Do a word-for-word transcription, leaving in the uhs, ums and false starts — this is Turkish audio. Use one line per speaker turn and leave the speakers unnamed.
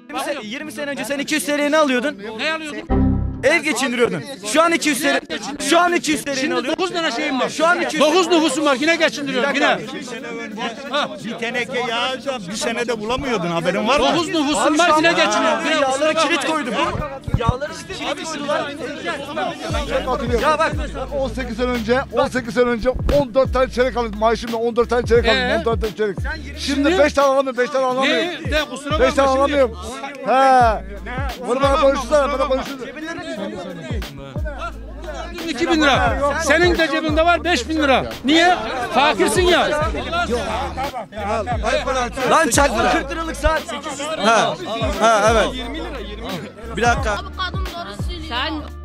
yirmi sene önce sen iki yüz T L'ye ne alıyordun?
Ne alıyordun?
Ev geçindiriyordun. Şu an iki yüz T L. Şu an iki yüz T L'ye
Şimdi
alıyorsun.
dokuz tane şeyim var.
Şu an iki yüz
dokuz nüfusum var, yine geçindiriyorum yine.
Bir teneke yağ da bir senede bulamıyordun, haberin var mı?
dokuz nüfusum var, yine geçiniyorum.
Bir yağları kilit koydu bu. Yağları kilit koydular. Ya bak
on sekiz sene önce on sekiz sene önce on dört tane çeyrek alıyordum. Maaşımla on dört tane çeyrek alıyordum.
Ee?
on dört tane çeyrek. Şimdi
Şimdi-
beş tane alamıyorum. beş tane alamıyorum.
Ne? De kusura
beş tane
bakma şimdi.
alamıyorum. He. Bunu bana konuştular. Bana konuştular.
iki bin lira. Senin de cebinde var beş bin lira. Niye? Fakirsin ya.
lan çakma kırk liralık saat sekiz yüz lira. Ha. Ha evet. Bir dakika.
Abi kadın doğru söylüyor. Sen